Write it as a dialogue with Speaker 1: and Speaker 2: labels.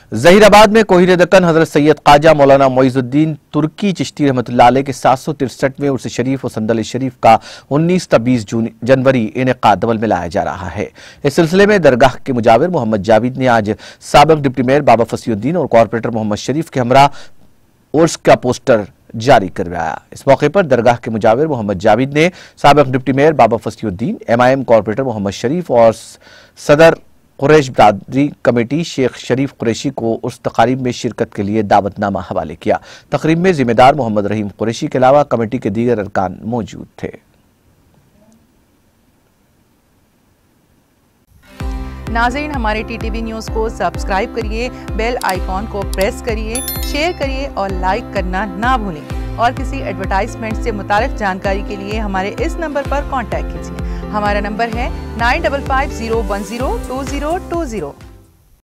Speaker 1: जहीराबाद में कोहिर दक्कन हजरत सैयद ख्वाजा मौलाना मोइजुद्दीन तुर्की चिश्ती रहमतुल्लाह अलैह के 763वें उर्स शरीफ और संदल शरीफ का 19 ता 20 जनवरी इनेकाद अमल में लाया जा रहा है। इस सिलसिले में दरगाह के मुजाविर मोहम्मद जावेद ने आज साबिक डिप्टी मेयर बाबा फसीउद्दीन और कॉरपोरेटर मोहम्मद शरीफ के हमरा उर्स का पोस्टर जारी करवाया। इस मौके पर दरगाह के मुजाविर मोहम्मद जावेद ने साबिक deputy mayor Baba Fasiuddin, MIM corporator Mohammed Sharif और सदर कुरैश बरादरी कमेटी शेख शरीफ कुरैशी को उस तकारीब में शिरकत के लिए दावतनामा हवाले किया। तकरीब में जिम्मेदार मोहम्मद रहीम कुरैशी के अलावा कमेटी के दीगर अरकान मौजूद थे।
Speaker 2: नाज़रीन, हमारे TTV न्यूज़ को सब्सक्राइब करिए, बेल आइकॉन को प्रेस करिए, शेयर करिए और लाइक करना ना भूलें। और किसी एडवर्टाइजमेंट से मुताल्लिक़ जानकारी के लिए हमारे इस नंबर पर कॉन्टैक्ट कीजिए। हमारा नंबर है 9550102020।